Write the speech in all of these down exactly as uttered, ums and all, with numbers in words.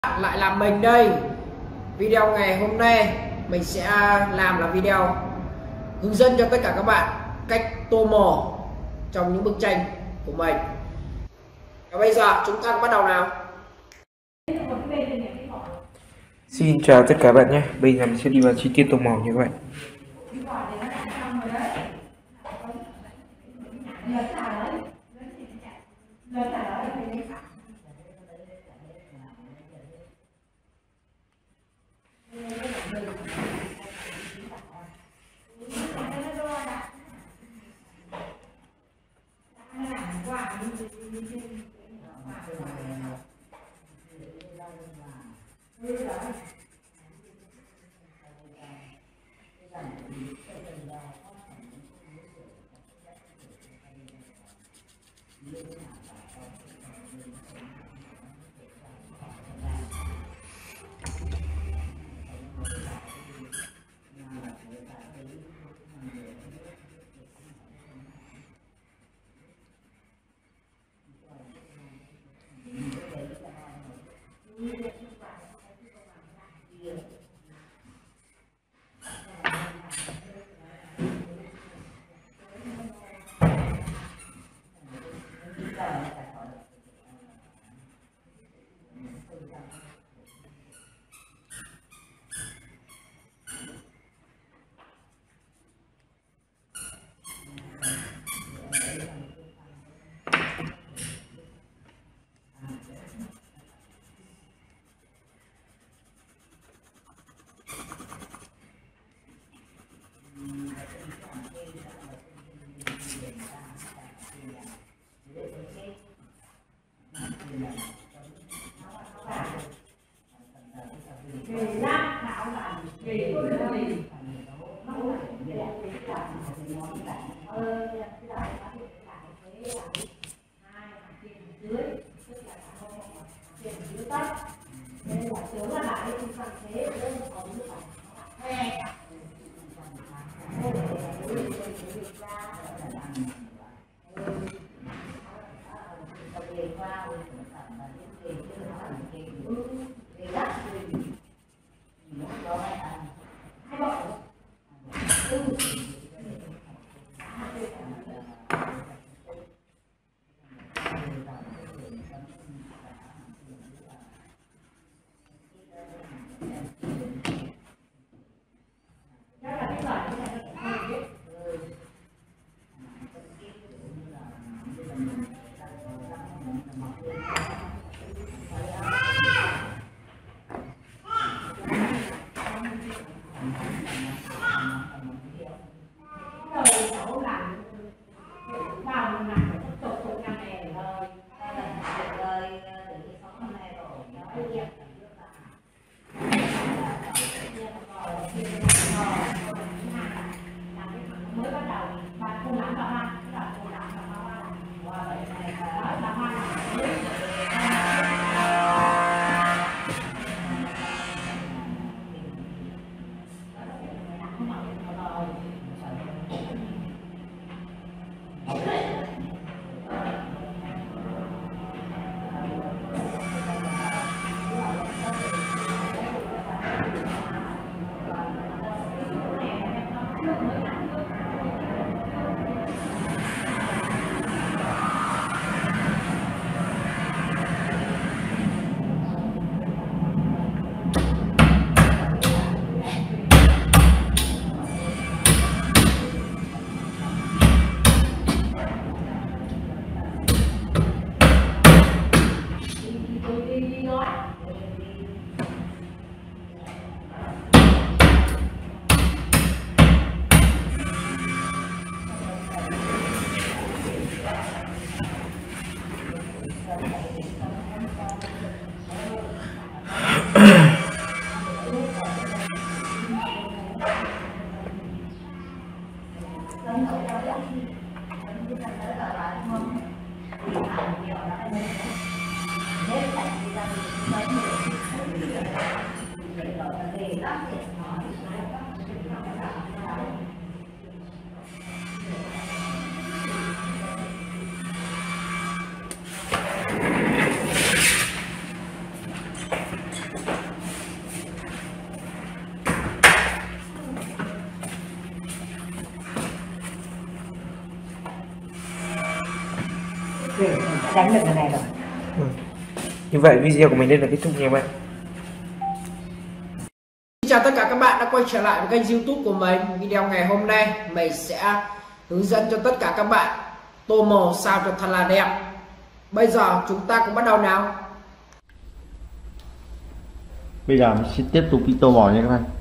Lại là mình đây. Video ngày hôm nay mình sẽ làm là video hướng dẫn cho tất cả các bạn cách tô màu trong những bức tranh của mình. Và bây giờ chúng ta bắt đầu nào. Xin chào tất cả các bạn nhé. Bây giờ mình sẽ đi vào chi tiết tô màu như vậy. đánh được cái này rồi. Ừ. Như vậy video của mình đến là kết thúc nha các bạn. Xin chào tất cả các bạn đã quay trở lại với kênh YouTube của mình. Video ngày hôm nay mình sẽ hướng dẫn cho tất cả các bạn tô màu sao cho thật là đẹp. Bây giờ chúng ta cùng bắt đầu nào. Bây giờ mình sẽ tiếp tục đi tô màu nha các bạn.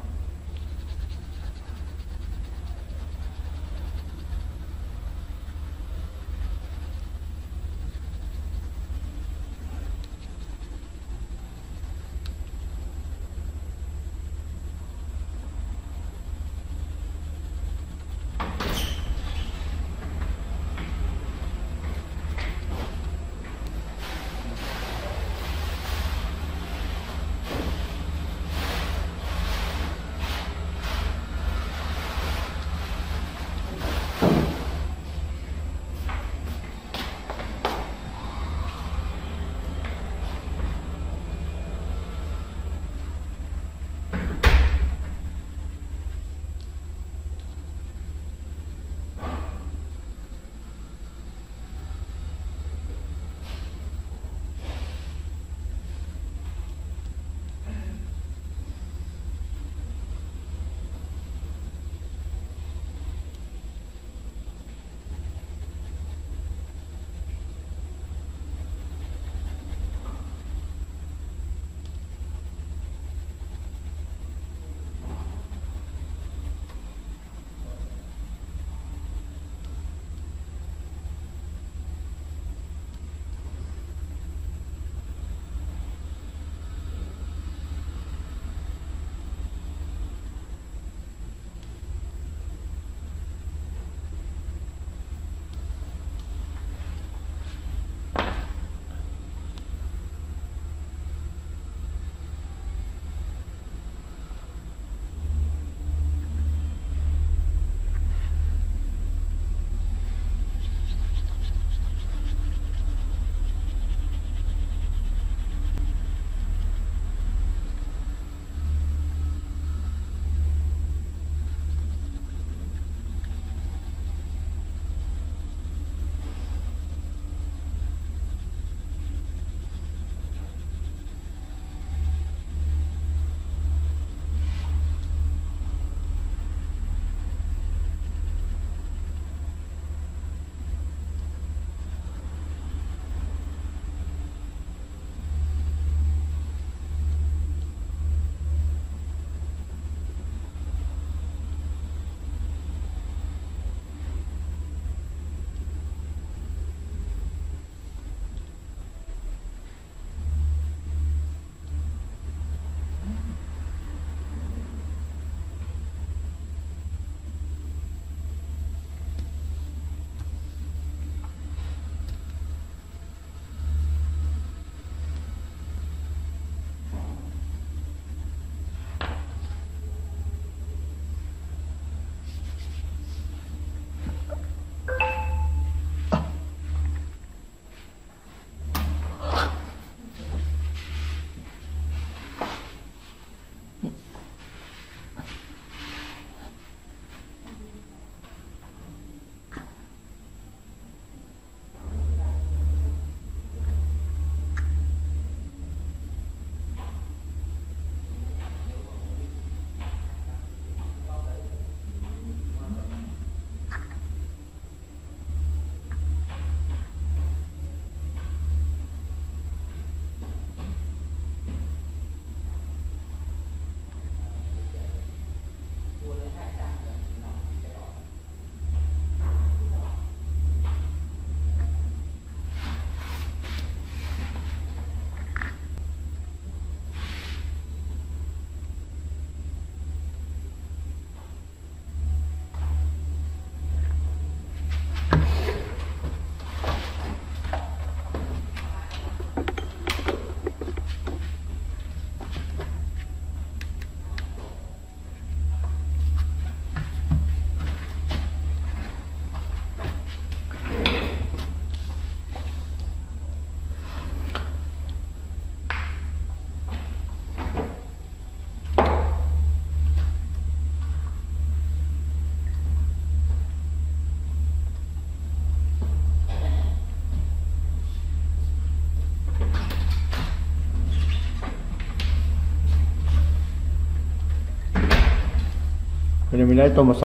Bây giờ mình lấy tô màu